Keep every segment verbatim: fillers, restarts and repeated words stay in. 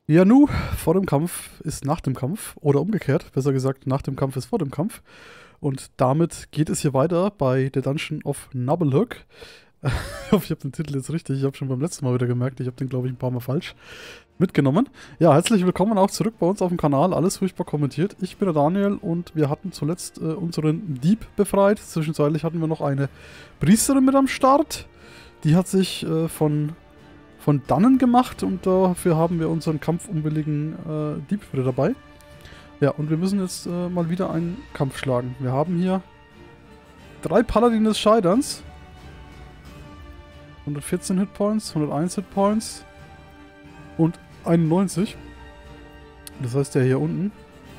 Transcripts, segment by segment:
Ja, nu, vor dem Kampf ist nach dem Kampf. Oder umgekehrt, besser gesagt, nach dem Kampf ist vor dem Kampf. Und damit geht es hier weiter bei The Dungeon of Nabelhug. Ich hoffe, ich habe den Titel jetzt richtig. Ich habe schon beim letzten Mal wieder gemerkt, ich habe den, glaube ich, ein paar Mal falsch mitgenommen. Ja, herzlich willkommen auch zurück bei uns auf dem Kanal. Alles furchtbar kommentiert. Ich bin der Daniel und wir hatten zuletzt äh, unseren Dieb befreit. Zwischenzeitlich hatten wir noch eine Priesterin mit am Start. Die hat sich äh, von, von dannen gemacht und dafür haben wir unseren kampfunwilligen äh, Dieb wieder dabei. Ja, und wir müssen jetzt äh, mal wieder einen Kampf schlagen. Wir haben hier drei Paladine des Scheiterns. hundertvierzehn Hitpoints, hunderteins Hitpoints und einundneunzig. Das heißt, der hier unten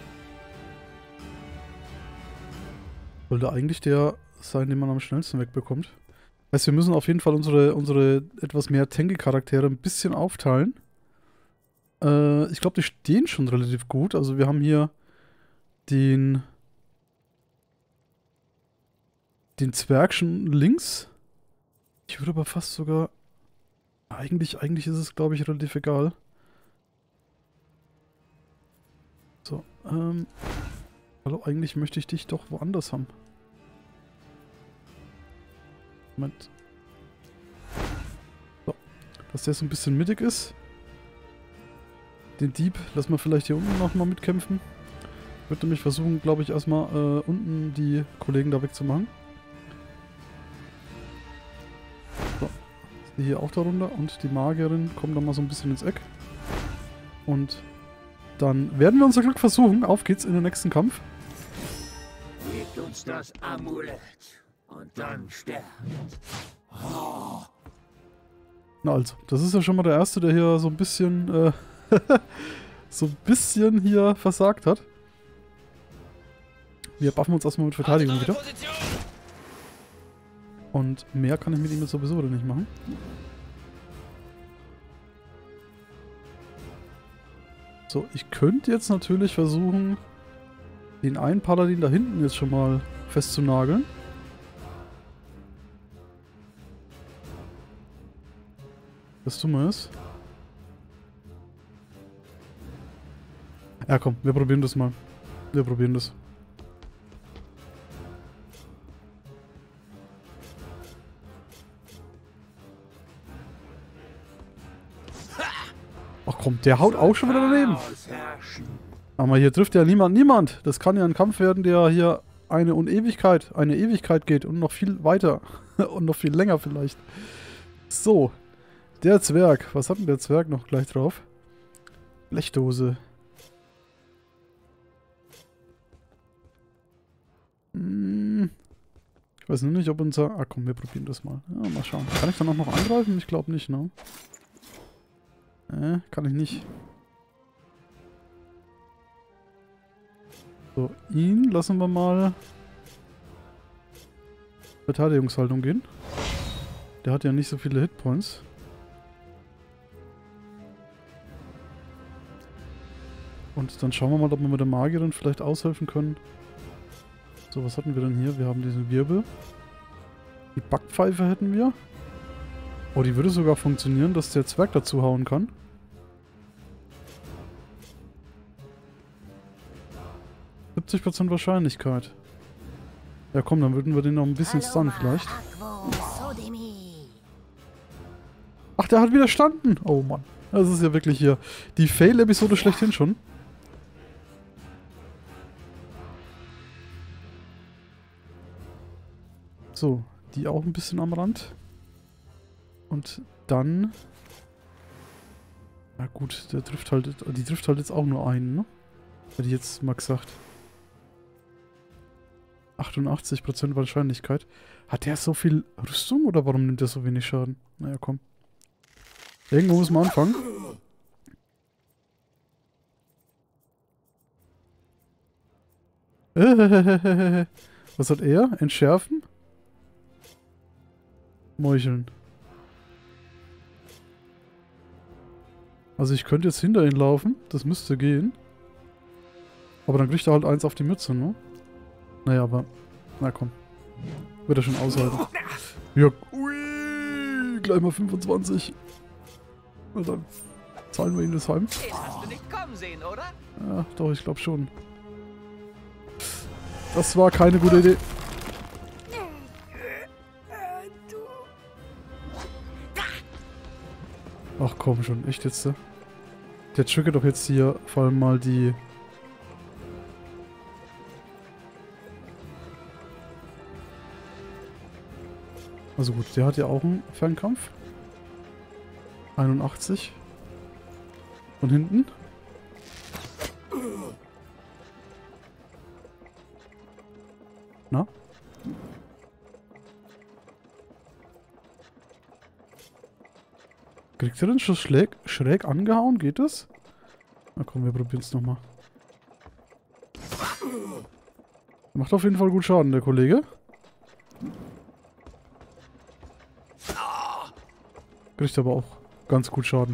sollte eigentlich der sein, den man am schnellsten wegbekommt. Heißt, wir müssen auf jeden Fall unsere, unsere etwas mehr Tanky-Charaktere ein bisschen aufteilen. Äh, ich glaube, die stehen schon relativ gut. Also wir haben hier den den Zwerg schon links. Ich würde aber fast sogar... Eigentlich, eigentlich ist es, glaube ich, relativ egal. So, ähm... Hallo, eigentlich möchte ich dich doch woanders haben. Moment. So, dass der so ein bisschen mittig ist. Den Dieb lassen wir vielleicht hier unten nochmal mitkämpfen. Ich würde nämlich versuchen, glaube ich, erstmal äh, unten die Kollegen da wegzumachen. Die hier auch darunter und die Magierin kommt dann mal so ein bisschen ins Eck. Und dann werden wir unser Glück versuchen. Auf geht's in den nächsten Kampf. Gebt uns das Amulett und dann sterbt. Oh. Na also, das ist ja schon mal der Erste, der hier so ein bisschen, äh, so ein bisschen hier versagt hat. Wir buffen uns erstmal mit Verteidigung wieder. Und mehr kann ich mit ihm jetzt sowieso wieder nicht machen. So, ich könnte jetzt natürlich versuchen, den einen Paladin da hinten jetzt schon mal festzunageln. Das tun wir es. Ja komm, wir probieren das mal. Wir probieren das. Ach komm, der haut auch schon wieder daneben. Aber hier trifft ja niemand niemand. Das kann ja ein Kampf werden, der hier eine Unewigkeit, eine Ewigkeit geht und noch viel weiter. Und noch viel länger vielleicht. So. Der Zwerg. Was hat denn der Zwerg noch gleich drauf? Blechdose. Hm. Ich weiß nur nicht, ob unser... Ah komm, wir probieren das mal. Ja, mal schauen. Kann ich dann auch noch angreifen? Ich glaube nicht, ne? Äh, kann ich nicht. So, ihn lassen wir mal Verteidigungshaltung gehen. Der hat ja nicht so viele Hitpoints. Und dann schauen wir mal, ob wir mit der Magierin vielleicht aushelfen können. So, was hatten wir denn hier? Wir haben diesen Wirbel. Die Backpfeife hätten wir. Oh, die würde sogar funktionieren, dass der Zwerg dazu hauen kann. siebzig Prozent Wahrscheinlichkeit. Ja komm, dann würden wir den noch ein bisschen stunnen vielleicht. Ach, der hat widerstanden. Oh Mann. Das ist ja wirklich hier die Fail-Episode schlechthin schon. So, die auch ein bisschen am Rand. Und dann... Na gut, der trifft halt, die trifft halt jetzt auch nur einen, ne? Hätte ich jetzt mal gesagt. achtundachtzig Prozent Wahrscheinlichkeit. Hat der so viel Rüstung oder warum nimmt der so wenig Schaden? Naja, komm. Irgendwo muss man anfangen. Was hat er? Entschärfen? Meucheln. Also ich könnte jetzt hinter ihn laufen. Das müsste gehen. Aber dann kriegt er halt eins auf die Mütze, ne? Naja, aber... Na komm. Wird er schon aushalten. Ja, ui, gleich mal fünfundzwanzig. Und dann Zahlen wir ihm das heim? Den hast du nicht kommen sehen, oder? Ja, doch, ich glaube schon. Das war keine gute Idee. Ach komm schon, echt jetzt? äh? Der triggert doch jetzt hier vor allem mal die... Also gut, der hat ja auch einen Fernkampf. einundachtzig. Von hinten. Na? Kriegt er den Schuss schräg, schräg angehauen? Geht das? Na komm, wir probieren es nochmal. Macht auf jeden Fall gut Schaden, der Kollege. Kriegt aber auch ganz gut Schaden.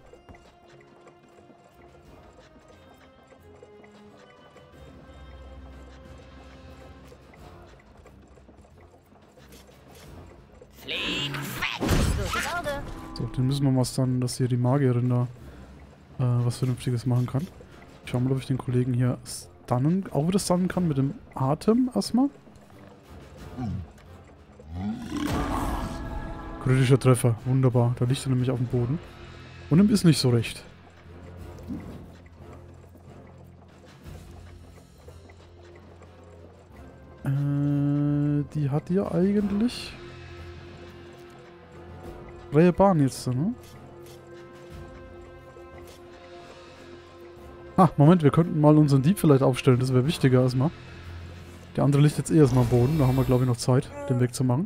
Flieg weg! Gutes Auge. So, den müssen wir mal stunnen, dass hier die Magierin da äh, was Vernünftiges machen kann. Ich schau mal, ob ich den Kollegen hier stunnen, auch wieder stunnen kann mit dem Atem erstmal. Kritischer Treffer, wunderbar. Da liegt er nämlich auf dem Boden. Und ihm ist nicht so recht. Äh, die hat ja eigentlich... freie Bahn jetzt, ne? Ah, Moment, wir könnten mal unseren Dieb vielleicht aufstellen. Das wäre wichtiger erstmal. Der andere liegt jetzt eh erstmal am Boden. Da haben wir, glaube ich, noch Zeit, den wegzumachen.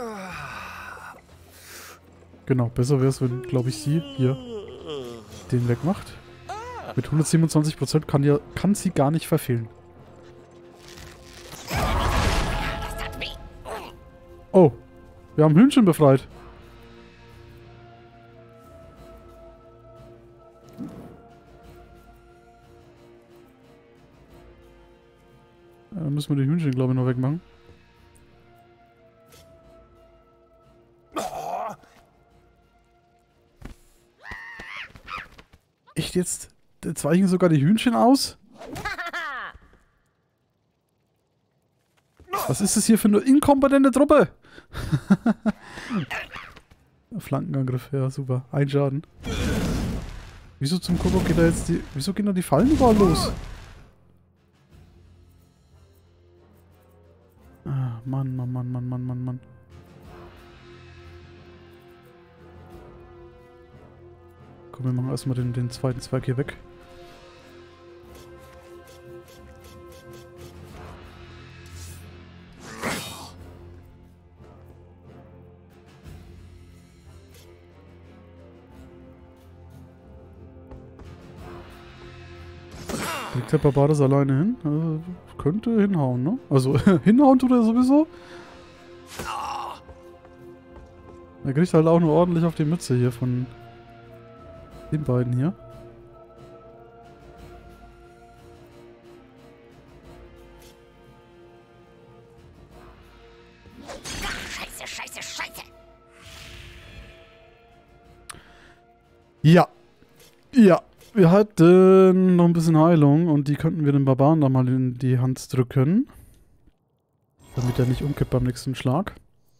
Genau, besser wäre es, wenn, glaube ich, sie hier den wegmacht. Mit hundertsiebenundzwanzig Prozent kann, ja, kann sie gar nicht verfehlen. Oh, wir haben Hühnchen befreit. Dann müssen wir die Hühnchen, glaube ich, noch wegmachen. Echt jetzt? Jetzt weichen sogar die Hühnchen aus? Was ist das hier für eine inkompetente Truppe? Flankenangriff, ja super. Ein Schaden. Wieso zum Kuckuck geht da jetzt die... Wieso gehen da die Fallen überall los? Ah, Mann, Mann, Mann, Mann, Mann, Mann, Mann. Komm, wir machen erstmal den, den zweiten Zweig hier weg. Kriegt der Barbar das alleine hin? Also, könnte hinhauen, ne? Also, hinhauen tut er sowieso. Er kriegt halt auch nur ordentlich auf die Mütze hier von den beiden hier. Scheiße, scheiße, scheiße. Ja. Ja. Wir hatten noch ein bisschen Heilung und die könnten wir den Barbaren da mal in die Hand drücken. Damit er nicht umkippt beim nächsten Schlag.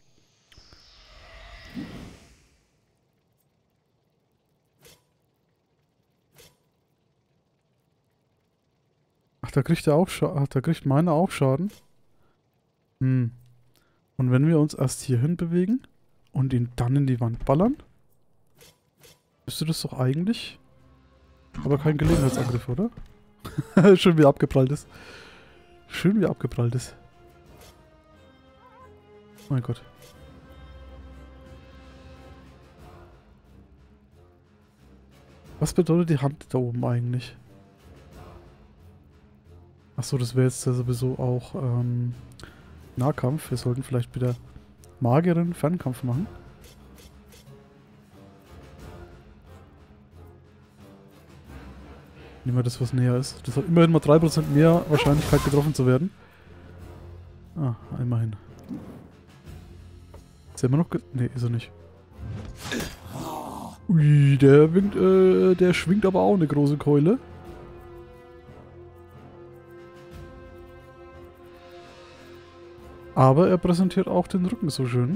Ach, da kriegt er auch Schaden. Ach, da kriegt meiner auch Schaden. Hm. Und wenn wir uns erst hierhin bewegen und ihn dann in die Wand ballern, müsste das doch eigentlich... Aber kein Gelegenheitsangriff, oder? Schön wie abgeprallt ist. Schön wie abgeprallt ist. Mein Gott. Was bedeutet die Hand da oben eigentlich? Achso, das wäre jetzt ja sowieso auch ähm, Nahkampf. Wir sollten vielleicht wieder Magierin Fernkampf machen. Nehmen wir das, was näher ist. Das hat immerhin mal drei Prozent mehr Wahrscheinlichkeit, getroffen zu werden. Ah, immerhin. Ist er immer noch ge... Ne, ist er nicht. Ui, der, winkt, äh, der schwingt aber auch eine große Keule. Aber er präsentiert auch den Rücken so schön.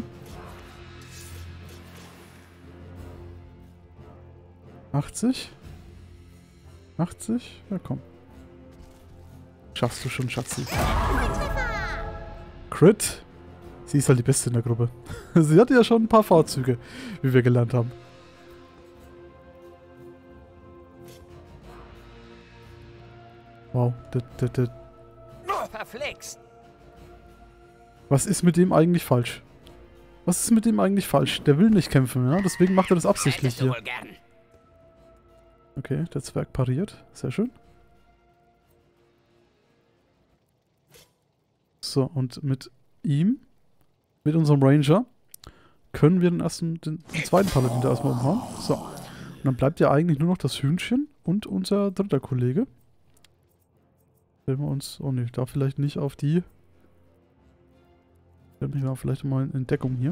achtzig. achtzig? Ja, komm. Schaffst du schon, Schatzi. Crit. Sie ist halt die Beste in der Gruppe. Sie hatte ja schon ein paar Vorzüge, wie wir gelernt haben. Wow. D -d -d Verflixt. Was ist mit dem eigentlich falsch? Was ist mit dem eigentlich falsch? Der will nicht kämpfen, ja? Deswegen macht er das absichtlich Hättest du hier. wohl gern. Okay, der Zwerg pariert. Sehr schön. So, und mit ihm, mit unserem Ranger, können wir den ersten, den, den zweiten Paladin da erstmal umhauen. So. Und dann bleibt ja eigentlich nur noch das Hühnchen und unser dritter Kollege. Stellen wir uns, oh ne, da vielleicht nicht auf die. Stellen wir vielleicht mal in Deckung hier.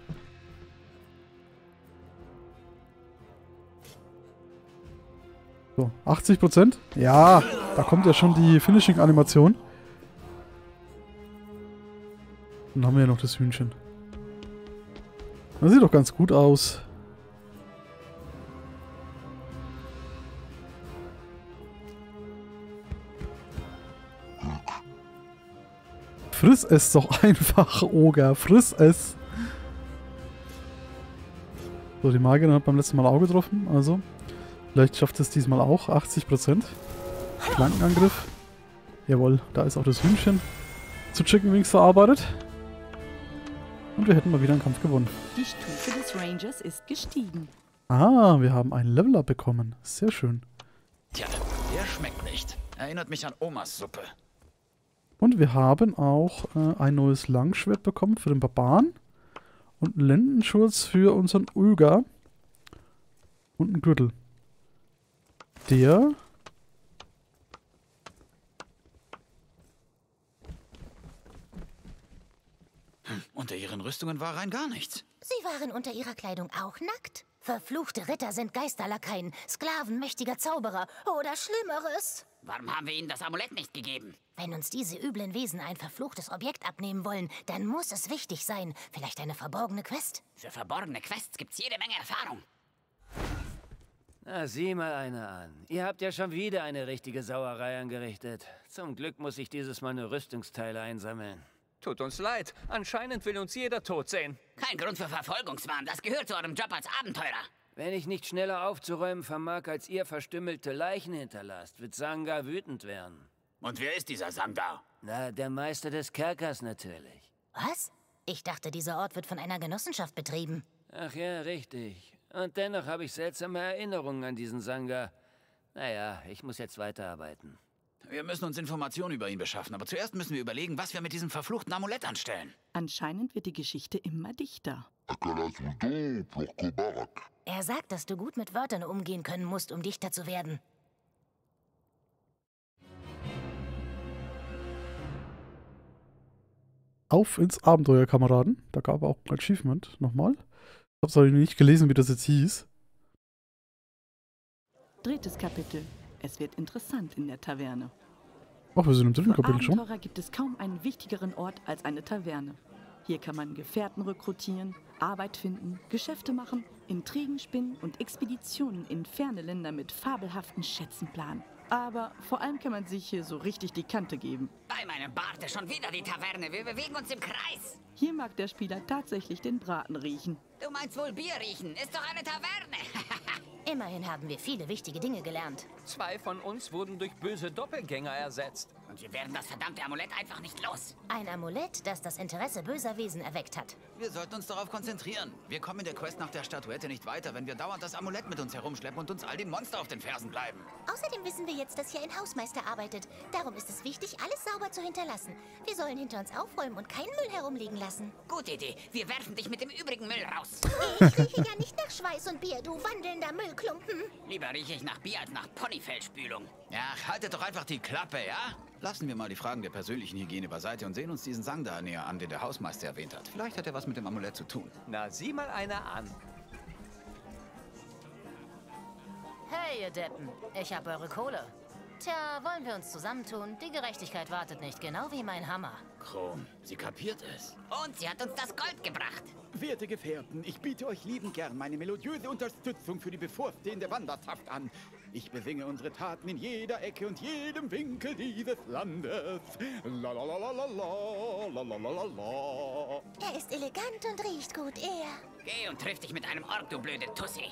So, achtzig Prozent. Ja, da kommt ja schon die Finishing-Animation. Dann haben wir ja noch das Hühnchen. Das sieht doch ganz gut aus. Friss es doch einfach, Oger. Friss es. So, die Magierin hat beim letzten Mal auch getroffen. Also, vielleicht schafft es diesmal auch. achtzig Prozent. Flankenangriff. Jawohl, da ist auch das Hühnchen zu Chicken Wings verarbeitet. Und wir hätten mal wieder einen Kampf gewonnen. Die Stufe des Rangers ist gestiegen. Ah, wir haben einen Level-Up bekommen. Sehr schön. Tja, der schmeckt nicht. Erinnert mich an Omas Suppe. Und wir haben auch äh, ein neues Langschwert bekommen für den Barbaren. Und einen Lendenschurz für unseren Ulga. Und einen Gürtel. Der... Unter ihren Rüstungen war rein gar nichts. Sie waren unter ihrer Kleidung auch nackt? Verfluchte Ritter sind Geisterlakaien, Sklaven mächtiger Zauberer oder Schlimmeres. Warum haben wir ihnen das Amulett nicht gegeben? Wenn uns diese üblen Wesen ein verfluchtes Objekt abnehmen wollen, dann muss es wichtig sein. Vielleicht eine verborgene Quest? Für verborgene Quests gibt's jede Menge Erfahrung. Na, sieh mal einer an. Ihr habt ja schon wieder eine richtige Sauerei angerichtet. Zum Glück muss ich dieses Mal nur Rüstungsteile einsammeln. Tut uns leid. Anscheinend will uns jeder tot sehen. Kein Grund für Verfolgungswahn. Das gehört zu eurem Job als Abenteurer. Wenn ich nicht schneller aufzuräumen vermag, als ihr verstümmelte Leichen hinterlasst, wird Sangha wütend werden. Und wer ist dieser Sangha? Na, der Meister des Kerkers natürlich. Was? Ich dachte, dieser Ort wird von einer Genossenschaft betrieben. Ach ja, richtig. Und dennoch habe ich seltsame Erinnerungen an diesen Sangha. Naja, ich muss jetzt weiterarbeiten. Wir müssen uns Informationen über ihn beschaffen, aber zuerst müssen wir überlegen, was wir mit diesem verfluchten Amulett anstellen. Anscheinend wird die Geschichte immer dichter. Er sagt, dass du gut mit Wörtern umgehen können musst, um Dichter zu werden. Auf ins Abenteuer, Kameraden. Da gab es auch ein Achievement nochmal. Ich habe es nicht gelesen, wie das jetzt hieß. Drittes Kapitel. Es wird interessant in der Taverne. Ach, wir sind im dritten Für Kapitel schon. Abenteurer gibt es kaum einen wichtigeren Ort als eine Taverne. Hier kann man Gefährten rekrutieren, Arbeit finden, Geschäfte machen, Intrigen spinnen und Expeditionen in ferne Länder mit fabelhaften Schätzen planen. Aber vor allem kann man sich hier so richtig die Kante geben. Bei meinem Bart ist schon wieder die Taverne. Wir bewegen uns im Kreis. Hier mag der Spieler tatsächlich den Braten riechen. Du meinst wohl Bier riechen? Ist doch eine Taverne. Immerhin haben wir viele wichtige Dinge gelernt. Zwei von uns wurden durch böse Doppelgänger ersetzt. Und wir werden das verdammte Amulett einfach nicht los. Ein Amulett, das das Interesse böser Wesen erweckt hat. Wir sollten uns darauf konzentrieren. Wir kommen in der Quest nach der Statuette nicht weiter, wenn wir dauernd das Amulett mit uns herumschleppen und uns all die Monster auf den Fersen bleiben. Außerdem wissen wir jetzt, dass hier ein Hausmeister arbeitet. Darum ist es wichtig, alles sauber zu hinterlassen. Wir sollen hinter uns aufräumen und keinen Müll herumliegen lassen. Gute Idee. Wir werfen dich mit dem übrigen Müll raus. Ich rieche ja nicht nach Schweiß und Bier, du wandelnder Müllklumpen. Lieber rieche ich nach Bier als nach Ponyfellspülung. Ja, haltet doch einfach die Klappe, ja? Lassen wir mal die Fragen der persönlichen Hygiene beiseite und sehen uns diesen Sangha näher an, den der Hausmeister erwähnt hat. Vielleicht hat er was mit dem Amulett zu tun. Na, sieh mal einer an. Hey, ihr Deppen. Ich hab eure Kohle. Tja, wollen wir uns zusammentun? Die Gerechtigkeit wartet nicht, genau wie mein Hammer. Chrom, sie kapiert es. Und sie hat uns das Gold gebracht. Werte Gefährten, ich biete euch liebend gern meine melodiöse Unterstützung für die bevorstehende Wanderschaft an. Ich besinge unsere Taten in jeder Ecke und jedem Winkel dieses Landes. La la la la la la la la la la. Er ist elegant und riecht gut, er. Geh und triff dich mit einem Ork, du blöde Tussi.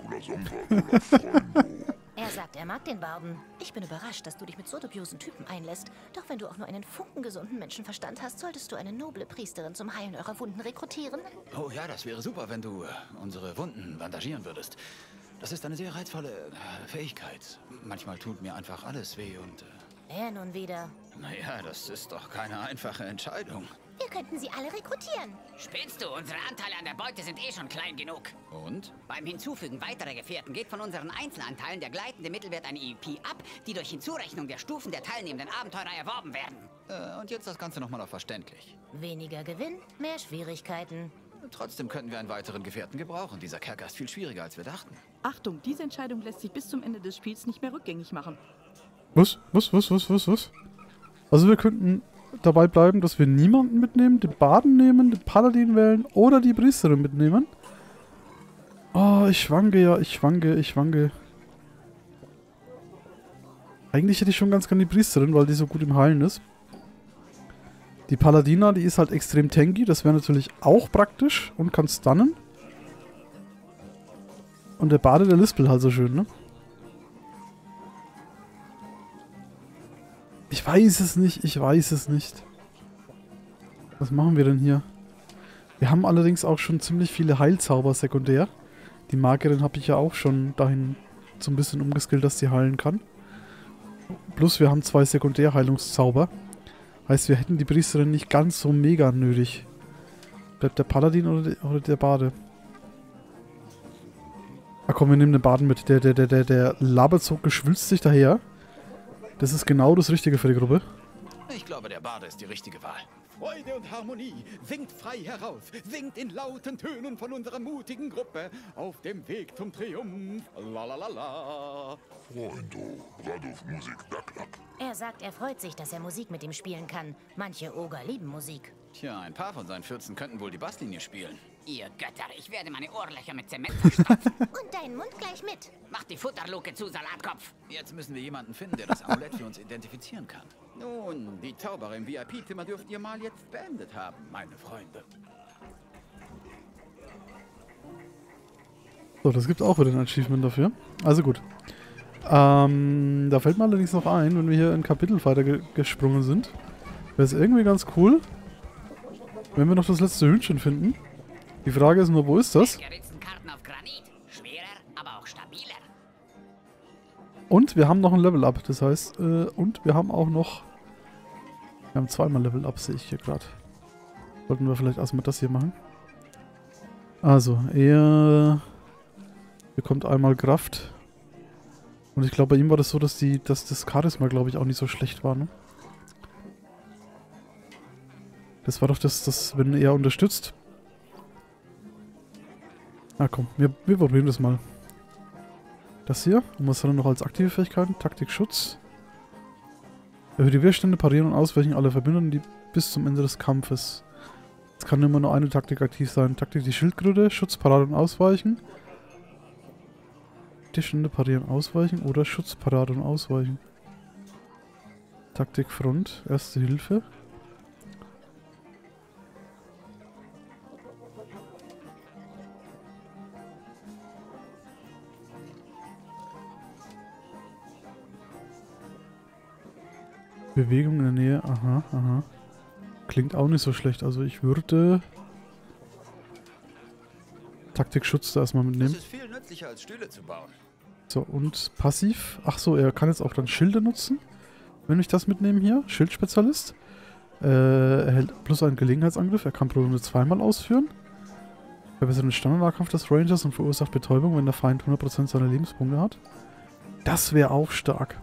Er sagt, er mag den Barden. Ich bin überrascht, dass du dich mit so dubiosen Typen einlässt. Doch wenn du auch nur einen funkengesunden Menschenverstand hast, solltest du eine noble Priesterin zum Heilen eurer Wunden rekrutieren. Oh ja, das wäre super, wenn du äh, unsere Wunden bandagieren würdest. Das ist eine sehr reizvolle äh, Fähigkeit. Manchmal tut mir einfach alles weh und... Äh, Er nun wieder. naja, das ist doch keine einfache Entscheidung. Wir könnten sie alle rekrutieren. Spinnst du? Unsere Anteile an der Beute sind eh schon klein genug. Und? Beim Hinzufügen weiterer Gefährten geht von unseren Einzelanteilen der gleitende Mittelwert an E P ab, die durch Hinzurechnung der Stufen der teilnehmenden Abenteurer erworben werden. Äh, und jetzt das Ganze nochmal auf verständlich. Weniger Gewinn, mehr Schwierigkeiten. Trotzdem könnten wir einen weiteren Gefährten gebrauchen. Dieser Kerker ist viel schwieriger, als wir dachten. Achtung, diese Entscheidung lässt sich bis zum Ende des Spiels nicht mehr rückgängig machen. Was? Was? Was? Was? Was? Was? Also wir könnten dabei bleiben, dass wir niemanden mitnehmen, den Baden nehmen, den Paladin wählen oder die Priesterin mitnehmen. Oh, ich schwanke ja, ich schwanke, ich schwanke. Eigentlich hätte ich schon ganz gerne die Priesterin, weil die so gut im Heilen ist. Die Paladina, die ist halt extrem tanky, das wäre natürlich auch praktisch und kann stunnen. Und der Bade, der lispelt halt so schön, ne? Ich weiß es nicht, ich weiß es nicht. Was machen wir denn hier? Wir haben allerdings auch schon ziemlich viele Heilzauber sekundär. Die Magierin habe ich ja auch schon dahin so ein bisschen umgeskillt, dass sie heilen kann. Plus wir haben zwei Sekundärheilungszauber. Heißt, wir hätten die Priesterin nicht ganz so mega nötig. Bleibt der Paladin oder, die, oder der Bade? Ah komm, wir nehmen den Baden mit. Der, der, der, der, der labert so geschwülzt sich daher. Das ist genau das Richtige für die Gruppe. Ich glaube, der Bade ist die richtige Wahl. Freude und Harmonie, singt frei heraus, singt in lauten Tönen von unserer mutigen Gruppe auf dem Weg zum Triumph. La la la la. Freunde, Radolf Musik Backlack. Er sagt, er freut sich, dass er Musik mit ihm spielen kann. Manche Oger lieben Musik. Tja, ein paar von seinen Vierzehn könnten wohl die Basslinie spielen. Ihr Götter, ich werde meine Ohrlöcher mit Zement verstopfen. Und deinen Mund gleich mit. Mach die Futterluke zu, Salatkopf. Jetzt müssen wir jemanden finden, der das Amulett für uns identifizieren kann. Nun, die Zauberer im V I P-Zimmer dürft ihr mal jetzt beendet haben, meine Freunde. So, das gibt auch wieder ein Achievement dafür. Also gut. Ähm, da fällt mir allerdings noch ein, wenn wir hier in Kapitel weiter ge gesprungen sind, wäre es irgendwie ganz cool, wenn wir noch das letzte Hühnchen finden. Die Frage ist nur, wo ist das? Karten auf Granit. Schwerer, aber auch stabiler. Und wir haben noch ein Level-Up, das heißt, äh, und wir haben auch noch, wir haben zweimal Level-Up, sehe ich hier gerade. Sollten wir vielleicht erstmal das hier machen. Also, er bekommt einmal Kraft. Und ich glaube, bei ihm war das so, dass die, dass das Charisma, glaube ich, auch nicht so schlecht war, ne? Das war doch das, das wenn er unterstützt. Na komm, wir, wir probieren das mal. Das hier. Und was hat er noch als aktive Fähigkeiten? Taktik Schutz. Erhöht die Widerstände, parieren und ausweichen alle Verbündeten, die bis zum Ende des Kampfes. Es kann immer nur eine Taktik aktiv sein. Taktik die Schildkröte, Schutz, Parade und Ausweichen. Widerstände, parieren, ausweichen oder Schutz, Parade und Ausweichen. Taktik Front, Erste Hilfe. Bewegung in der Nähe, aha, aha. Klingt auch nicht so schlecht. Also ich würde Taktikschutz da erstmal mitnehmen. Das ist viel nützlicher als Stühle zu bauen. So, und passiv. Ach so, er kann jetzt auch dann Schilde nutzen. Wenn ich das mitnehme hier. Schildspezialist. Äh, er hält plus einen Gelegenheitsangriff. Er kann Probleme zweimal ausführen. Verbessert den Standardnahkampf des Rangers und verursacht Betäubung, wenn der Feind hundert Prozent seiner Lebenspunkte hat. Das wäre auch stark.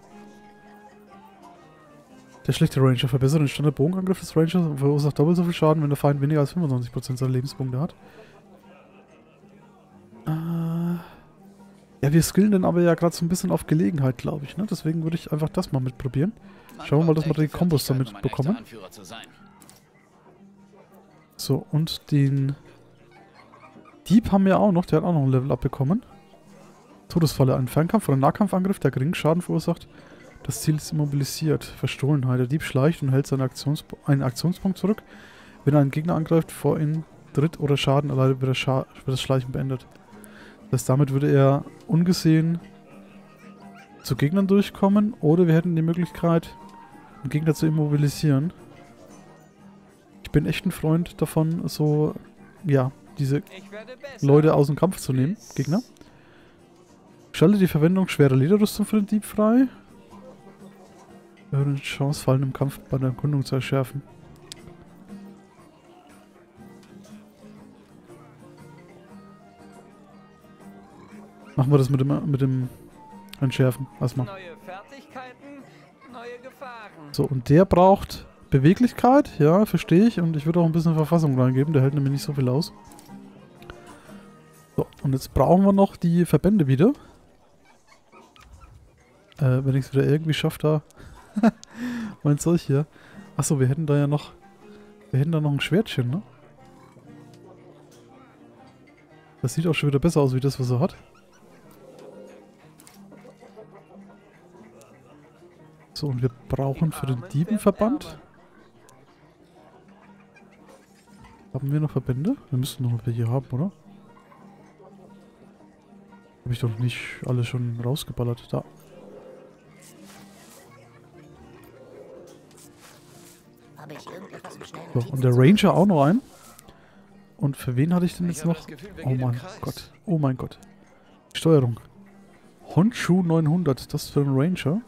Der schlechte Ranger verbessert den Standard-Bogenangriff des Rangers und verursacht doppelt so viel Schaden, wenn der Feind weniger als fünfundzwanzig Prozent seiner Lebenspunkte hat. Äh ja Ja, wir skillen den aber ja gerade so ein bisschen auf Gelegenheit, glaube ich. Ne? Deswegen würde ich einfach das mal mitprobieren. Schauen wir mal, dass wir die Kombos damit bekommen. So, und den Dieb haben wir auch noch. Der hat auch noch ein Level-Up bekommen. Todesfalle. Ein Fernkampf- oder Nahkampfangriff, der geringen Schaden verursacht. Das Ziel ist immobilisiert. Verstohlenheit. Der Dieb schleicht und hält seinen Aktions einen Aktionspunkt zurück. Wenn er einen Gegner angreift, vor ihn tritt oder Schaden erleidet, wird, Scha wird das Schleichen beendet. Das heißt, damit würde er ungesehen zu Gegnern durchkommen. Oder wir hätten die Möglichkeit, einen Gegner zu immobilisieren. Ich bin echt ein Freund davon, so, ja, diese Leute aus dem Kampf zu nehmen, Gegner. Schalte die Verwendung schwerer Lederrüstung für den Dieb frei. Eine Chance, Fallen im Kampf bei der Erkundung zu erschärfen. Machen wir das mit dem, mit dem Entschärfen. Erstmal. Neue Fertigkeiten, neue Gefahren. So, und der braucht Beweglichkeit, ja, verstehe ich. Und ich würde auch ein bisschen Verfassung reingeben, der hält nämlich nicht so viel aus. So, und jetzt brauchen wir noch die Verbände wieder. Äh, wenn ich es wieder irgendwie schaffe, da mein Zeug hier. Achso, wir hätten da ja noch, wir hätten da noch ein Schwertchen, ne? Das sieht auch schon wieder besser aus, wie das, was er hat. So, und wir brauchen für den Diebenverband. Haben wir noch Verbände? Wir müssten noch welche haben, oder? Habe ich doch nicht alle schon rausgeballert. Da. So, und der Ranger auch noch ein. Und für wen hatte ich denn jetzt noch? Oh mein Gott. Oh mein Gott. Steuerung. Honshu neunhundert. Das ist für den Ranger.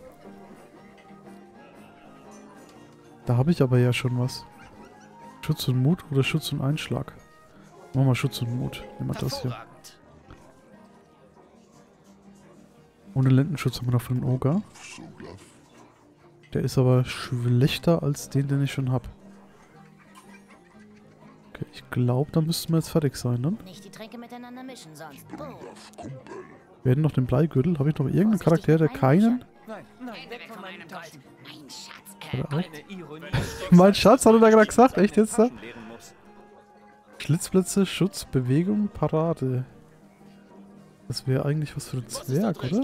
Da habe ich aber ja schon was. Schutz und Mut oder Schutz und Einschlag. Machen wir mal Schutz und Mut. Nehmen wir das hier. Ohne Lendenschutz haben wir noch für den Ogre. Der ist aber schlechter als den, den ich schon habe. Okay, ich glaube, da müssten wir jetzt fertig sein, ne? Nicht die Tränke miteinander mischen, sonst boom. Wir hätten noch den Bleigürtel. Habe ich noch irgendeinen Charakter, der keinen? Nein, nein, weg von meinem Teil. Mein Schatz, Mein Schatz, hat er da gerade gesagt? Echt jetzt da? Schlitzplätze, Schutz, Bewegung, Parade. Das wäre eigentlich was für den Zwerg, oder?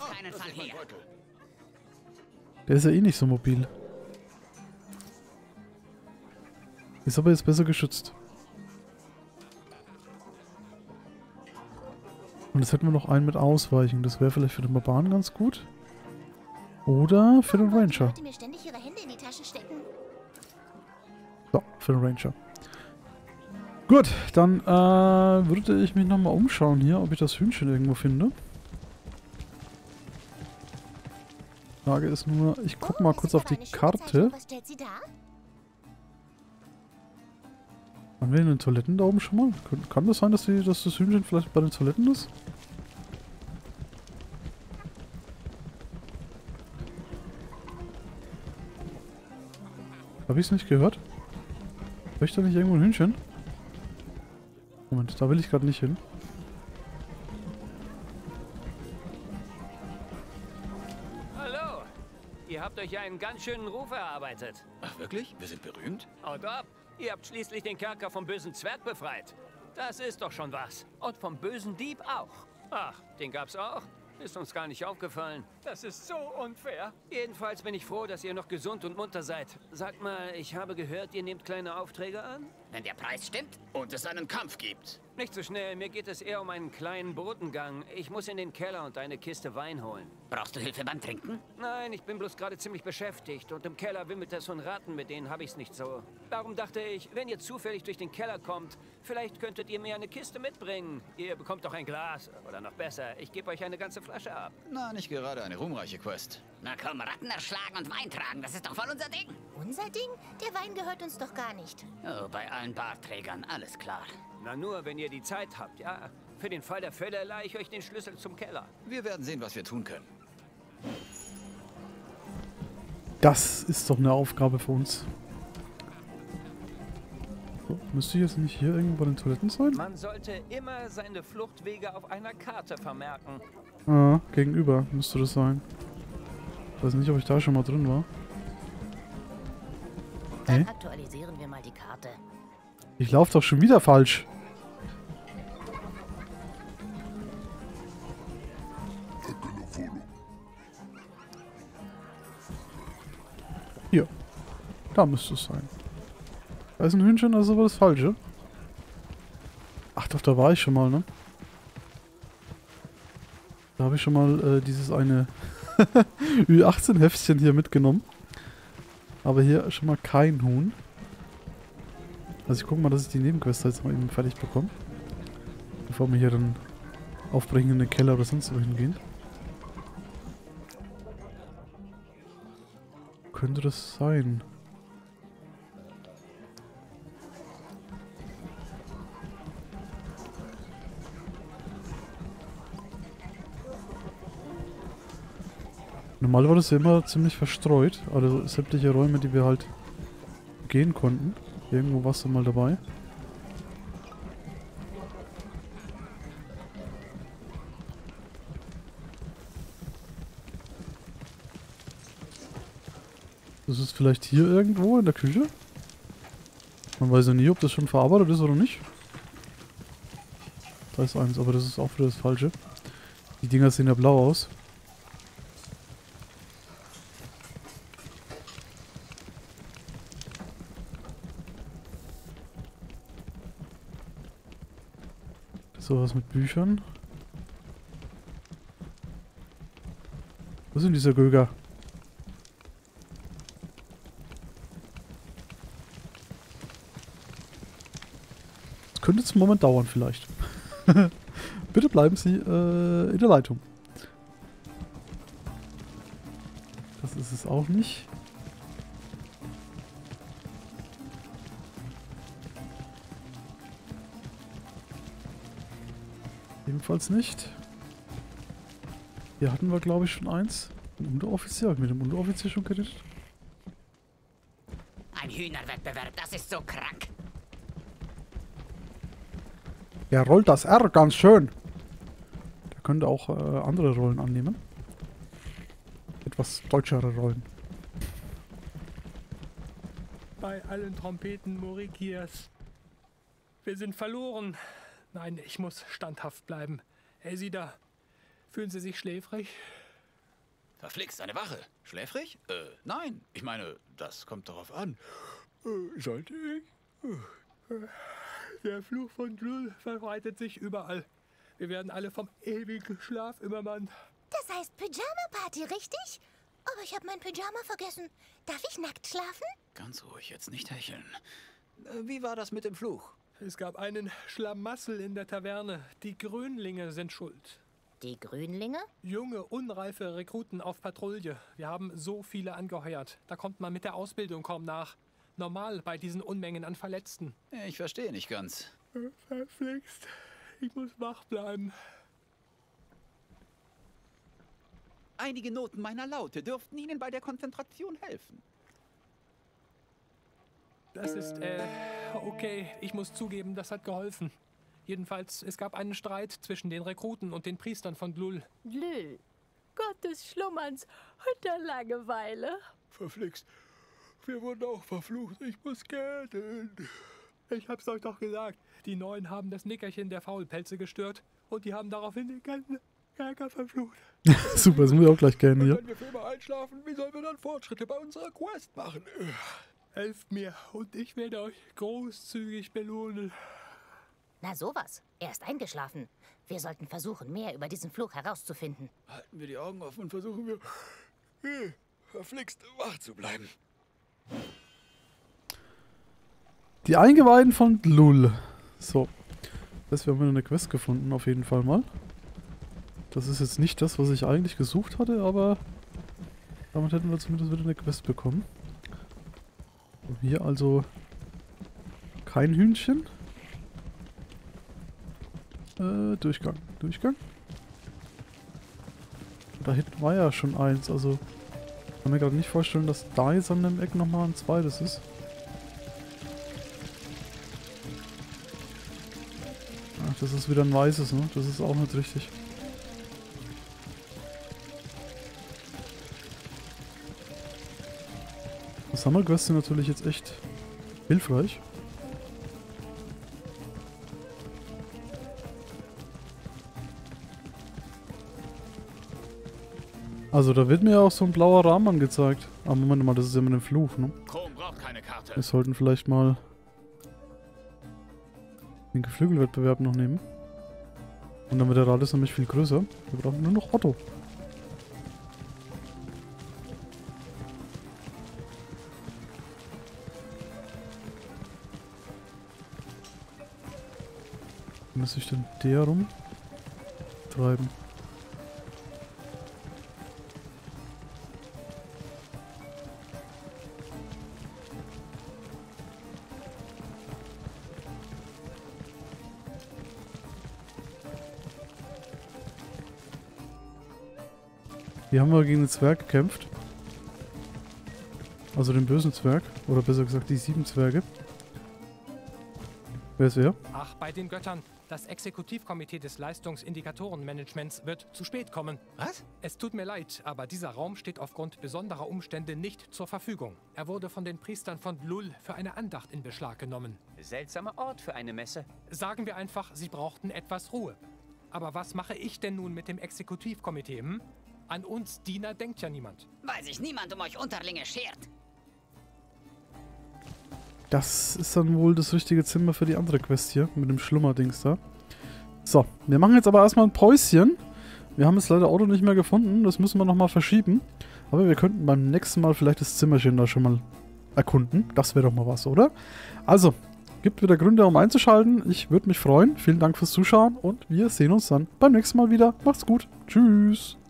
Der ist ja eh nicht so mobil. Ist aber jetzt besser geschützt. Und jetzt hätten wir noch einen mit Ausweichen. Das wäre vielleicht für den Barbaren ganz gut. Oder für den Ranger. So, für den Ranger. Gut, dann äh, würde ich mich nochmal umschauen hier, ob ich das Hühnchen irgendwo finde. Frage ist nur, ich gucke mal kurz auf die Karte. Waren wir in den Toiletten da oben schon mal? Kann das sein, dass, die, dass das Hühnchen vielleicht bei den Toiletten ist? Habe ich es nicht gehört? Habe ich da nicht irgendwo ein Hühnchen? Moment, da will ich gerade nicht hin. Hallo! Ihr habt euch ja einen ganz schönen Ruf erarbeitet. Ach wirklich? Wir sind berühmt? Haut ab! Ihr habt schließlich den Kerker vom bösen Zwerg befreit. Das ist doch schon was. Und vom bösen Dieb auch. Ach, den gab's auch? Ist uns gar nicht aufgefallen. Das ist so unfair. Jedenfalls bin ich froh, dass ihr noch gesund und munter seid. Sagt mal, ich habe gehört, ihr nehmt kleine Aufträge an? Wenn der Preis stimmt. Und es einen Kampf gibt. Nicht so schnell, mir geht es eher um einen kleinen Bodengang. Ich muss in den Keller und eine Kiste Wein holen. Brauchst du Hilfe beim Trinken? Nein, ich bin bloß gerade ziemlich beschäftigt. Und im Keller wimmelt es von Ratten, mit denen habe ich es nicht so. Darum dachte ich, wenn ihr zufällig durch den Keller kommt, vielleicht könntet ihr mir eine Kiste mitbringen. Ihr bekommt doch ein Glas. Oder noch besser, ich gebe euch eine ganze Flasche ab. Na, nicht gerade eine ruhmreiche Quest. Na komm, Ratten erschlagen und Wein tragen, das ist doch voll unser Ding. Unser Ding? Der Wein gehört uns doch gar nicht. Oh, bei allen Bartträgern, alles klar. Na nur, wenn ihr die Zeit habt, ja. Für den Fall der Fälle leihe ich euch den Schlüssel zum Keller. Wir werden sehen, was wir tun können. Das ist doch eine Aufgabe für uns. So, müsste ich jetzt nicht hier irgendwo bei den Toiletten sein? Man sollte immer seine Fluchtwege auf einer Karte vermerken. Ah, gegenüber müsste das sein. Ich weiß nicht, ob ich da schon mal drin war. Dann Hä? aktualisieren wir mal die Karte. Ich laufe doch schon wieder falsch. Hier. Da müsste es sein. Da ist ein Hühnchen, das ist aber das Falsche. Ach doch, da war ich schon mal, ne? Da habe ich schon mal äh, dieses eine Ü achtzehn Heftchen hier mitgenommen. Aber hier schon mal kein Huhn. Also ich gucke mal, dass ich die Nebenquest jetzt mal eben fertig bekomme. Bevor wir hier dann aufbrechen in den Keller oder sonst wo hingehen. Könnte das sein? Normal war das ja immer ziemlich verstreut. Also sämtliche Räume, die wir halt gehen konnten. Irgendwo warst du mal dabei. Das ist vielleicht hier irgendwo in der Küche. Man weiß ja nie, ob das schon verarbeitet ist oder nicht. Da ist eins, aber das ist auch wieder das Falsche. Die Dinger sehen ja blau aus. So was mit Büchern. Wo ist denn dieser Göger? Das könnte jetzt einen Moment dauern vielleicht. Bitte bleiben Sie äh, in der Leitung. Das ist es auch nicht. Ebenfalls nicht. Hier hatten wir, glaube ich, schon eins. Ein Unteroffizier. Hab ich mit dem Unteroffizier schon geredet? Ein Hühnerwettbewerb, das ist so krank. Der rollt das R ganz schön. Der könnte auch äh, andere Rollen annehmen. Etwas deutschere Rollen. Bei allen Trompeten Morikiers. Wir sind verloren. Nein, ich muss standhaft bleiben. Elsida, fühlen Sie sich schläfrig? Verflixt, eine Wache. Schläfrig? Äh, nein. Ich meine, das kommt darauf an. Äh, sollte ich? Äh, der Fluch von Dlull verbreitet sich überall. Wir werden alle vom ewigen Schlaf übermannt. Das heißt Pyjama-Party, richtig? Aber ich habe mein Pyjama vergessen. Darf ich nackt schlafen? Ganz ruhig, jetzt nicht hecheln. Äh, wie war das mit dem Fluch? Es gab einen Schlamassel in der Taverne. Die Grünlinge sind schuld. Die Grünlinge? Junge, unreife Rekruten auf Patrouille. Wir haben so viele angeheuert. Da kommt man mit der Ausbildung kaum nach. Normal bei diesen Unmengen an Verletzten. Ich verstehe nicht ganz. Verflixt. Ich muss wach bleiben. Einige Noten meiner Laute dürften Ihnen bei der Konzentration helfen. Das ist, äh, okay. Ich muss zugeben, das hat geholfen. Jedenfalls, es gab einen Streit zwischen den Rekruten und den Priestern von Dlull. Dlull. Gott des Schlummerns und der Langeweile. Verflixt. Wir wurden auch verflucht. Ich muss gähnen. Ich hab's euch doch gesagt. Die Neuen haben das Nickerchen der Faulpelze gestört und die haben daraufhin den ganzen Kerker verflucht. Super, das muss ich auch gleich gerne hier. Wenn wir für immer einschlafen, wie sollen wir dann Fortschritte bei unserer Quest machen? Helft mir und ich werde euch großzügig belohnen. Na sowas. Er ist eingeschlafen. Wir sollten versuchen, mehr über diesen Fluch herauszufinden. Halten wir die Augen offen und versuchen wir, hey, verflixt, wach zu bleiben. Die Eingeweiden von Dlull. So. Das heißt, wir haben wieder eine Quest gefunden, auf jeden Fall mal. Das ist jetzt nicht das, was ich eigentlich gesucht hatte, aber damit hätten wir zumindest wieder eine Quest bekommen. Hier also kein Hühnchen. Äh, Durchgang. Durchgang. Da hinten war ja schon eins, also ich kann mir gerade nicht vorstellen, dass da jetzt an dem Eck nochmal ein zweites ist. Ach, das ist wieder ein weißes, ne? Das ist auch nicht richtig. Sammelquests sind natürlich jetzt echt hilfreich. Also da wird mir ja auch so ein blauer Rahmen angezeigt. Aber Moment mal, das ist ja mit dem Fluch, ne? Chrom braucht keine Karte. Wir sollten vielleicht mal den Geflügelwettbewerb noch nehmen. Und dann wird der Radius nämlich viel größer. Wir brauchen nur noch Otto. Wie muss ich denn der rumtreiben? Hier haben wir gegen den Zwerg gekämpft. Also den bösen Zwerg. Oder besser gesagt die sieben Zwerge. Wer ist wer? Ach, bei den Göttern. Das Exekutivkomitee des Leistungsindikatorenmanagements wird zu spät kommen. Was? Es tut mir leid, aber dieser Raum steht aufgrund besonderer Umstände nicht zur Verfügung. Er wurde von den Priestern von Lul für eine Andacht in Beschlag genommen. Seltsamer Ort für eine Messe. Sagen wir einfach, sie brauchten etwas Ruhe. Aber was mache ich denn nun mit dem Exekutivkomitee, hm? An uns Diener denkt ja niemand. Weil sich niemand um euch Unterlinge schert. Das ist dann wohl das richtige Zimmer für die andere Quest hier, mit dem Schlummerdings da. So, wir machen jetzt aber erstmal ein Päuschen. Wir haben jetzt leider Auto nicht mehr gefunden, das müssen wir nochmal verschieben. Aber wir könnten beim nächsten Mal vielleicht das Zimmerchen da schon mal erkunden. Das wäre doch mal was, oder? Also, gibt wieder Gründe, um einzuschalten. Ich würde mich freuen. Vielen Dank fürs Zuschauen und wir sehen uns dann beim nächsten Mal wieder. Macht's gut. Tschüss.